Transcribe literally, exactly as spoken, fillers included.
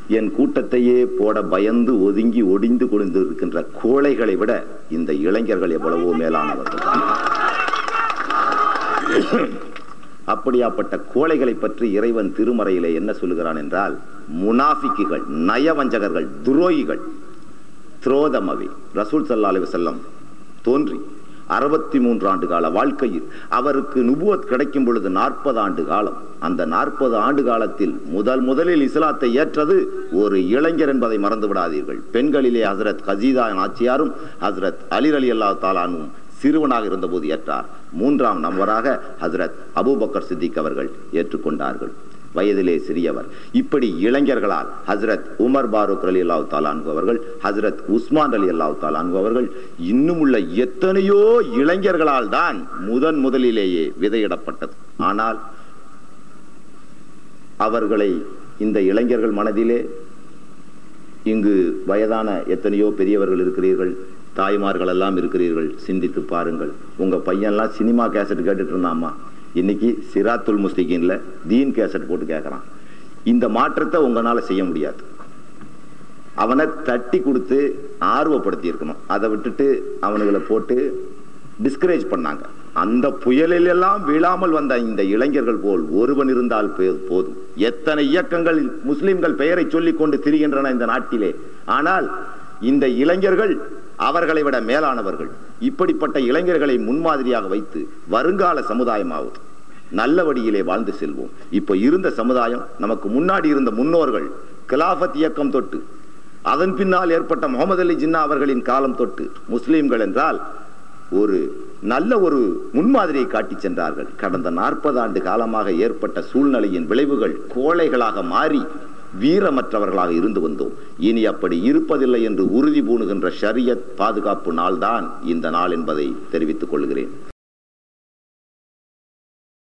என் கூட்டத்தையே போட பயந்து ஒதுங்கி ஒடிந்து கொண்டிருக்கின்ற கோழைகளை விட இந்த இளைஞர்கள் எவ்வளவோ மேலானவர்கள் தான். அப்படியாப்பட்ட கோழைகளை பற்றி இறைவன் திருமறையிலே என்ன சொல்லுகிறான் என்றால், முனாஃபிக்குகள், நயவஞ்சகர்கள், துரோகிகள். துரோதமவி ரசூல் ஸல்லல்லாஹு அலைஹி வஸல்லம் தோன்றி அறுபத்தி மூன்று ஆண்டு கால வாழ்க்கையில் அவருக்கு நுபுவத் கிடைக்கும் பொழுது நாற்பது ஆண்டு காலம். அந்த நாற்பது ஆண்டு காலத்தில் முதல் முதலில் இஸ்லாத்தை ஏற்றது ஒரு இளைஞர் என்பதை மறந்து விடாதீர்கள். பெண்களிலே ஹசரத் கஜீதா நாச்சியாரும் ஹசரத் அலி ரலியல்லாஹு தஆலா அன்ஹு சிறுவனாக இருந்தபோது ஏற்றார். மூன்றாம் நம்பராக ஹசரத் அபூபக்கர் சித்திக் அவர்கள் ஏற்றுக்கொண்டார்கள், வயதிலே சிறியவர். இப்படி இளைஞர்களால் ஹசரத் உமர் பாரூக் ரலியல்லாஹு தஆலா அன்ஹு அவர்கள், ஹசரத் உஸ்மான் ரலியல்லாஹு தஆலா அன்ஹு அவர்கள், இன்னும் உள்ள எத்தனையோ இளைஞர்களால் தான் முதன் முதலிலேயே விதையிடப்பட்டது. ஆனால் அவர்களை இந்த இளைஞர்கள் மனதிலே, இங்கு வயதான எத்தனையோ பெரியவர்கள் இருக்கிறீர்கள், தாய்மார்கள் எல்லாம் இருக்கிறீர்கள், சிந்தித்து பாருங்கள். உங்க பையன்லாம் சினிமா கேசட் கேட்டுட்டு இருந்தாமா, இன்னைக்கு சிராத்துல் முஸ்லிகீன்ல தீன் கேசட் போட்டு கேட்கறான். இந்த மாற்றத்தை உங்களால செய்ய முடியாது. அவனை தட்டி கொடுத்து ஆர்வப்படுத்தி இருக்கணும். அதை விட்டுட்டு அவனுங்களை போட்டு டிஸ்கரேஜ் பண்ணாங்க. அந்த புயலில் எல்லாம் வீழாமல் வந்த இந்த இளைஞர்கள் போல் ஒருவன் இருந்தால் போதும். எத்தனை இயக்கங்கள் முஸ்லிம்கள் பெயரை சொல்லிக் கொண்டு திரிகின்றன இந்த நாட்டிலே. ஆனால் இந்த இளைஞர்கள் அவர்களை விட மேலானவர்கள். இப்படிப்பட்ட இளைஞர்களை முன்மாதிரியாக வைத்து வருங்கால சமுதாயமாவது நல்ல வழியிலே வாழ்ந்து செல்வோம். இப்ப இருந்த சமுதாயம், நமக்கு முன்னாடி இருந்த முன்னோர்கள் கிலாஃபத் இயக்கம் தொட்டு அதன் பின்னால் ஏற்பட்ட முகமது அலி ஜின்னா அவர்களின் காலம் தொட்டு முஸ்லிம்கள் என்றால் ஒரு நல்ல ஒரு முன்மாதிரியை காட்டி சென்றார்கள். கடந்த நாற்பது ஆண்டு காலமாக ஏற்பட்ட சூழ்நிலையின் விளைவுகள் கோழைகளாக மாறி வீரமற்றவர்களாக இருந்து வந்தோம். இனி அப்படி இருப்பதில்லை என்று உறுதி பூணுகின்ற ஷரியத் பாதுகாப்பு நாள்தான் இந்த நாள் என்பதை தெரிவித்துக் கொள்கிறேன்.